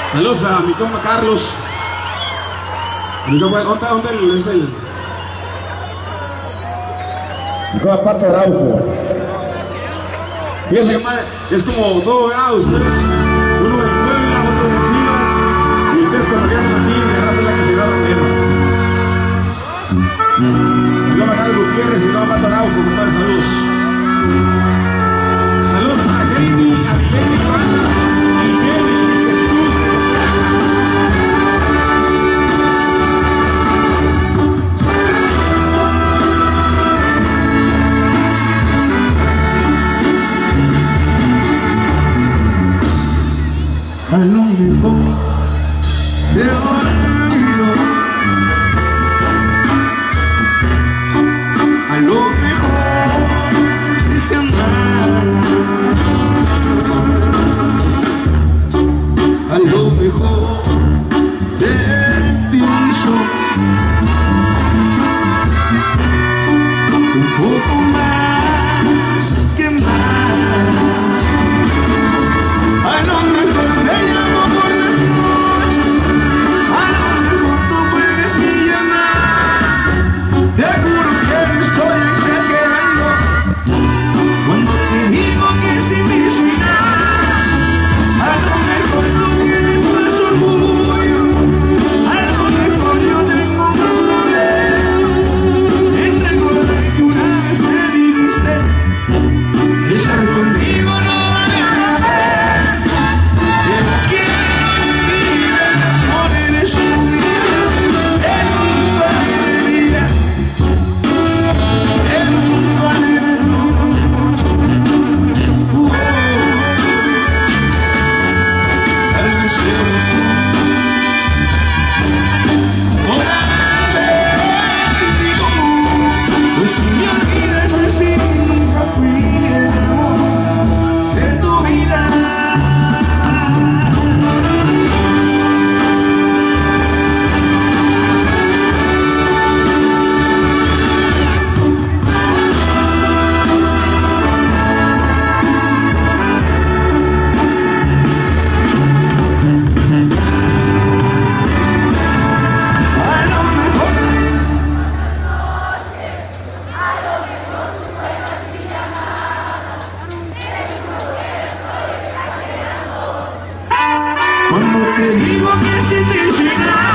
Saludos a mi compa Carlos. Mi compa, ¿dónde es el? Mi compa Pato Araujo. Fíjense, compadre, es como todo, ¿verdad? Ustedes, uno de Puebla, otro de Chivas, y ustedes cuando quedan así, la raza es la que se va rompiendo. Mi compa Carlos Gutiérrez y mi compa Pato Araujo, compadre, saludos. Saludos a Jenny, a Milene, Juana, Miguel y Jesús. A lo mejor te olvido, a lo mejor te amas, a lo mejor te pienso un poco más que más. A lo mejor te llamo por las noches, a lo mejor no puedes ni llamar. Te juro que no estoy exagerando cuando te digo que sin ti soy nada. A lo mejor tú tienes más orgullo, a lo mejor yo tengo más problemas en recordar que una vez te viviste. Estar conmigo no vale nada. Cuando te digo que sin ti soy nada.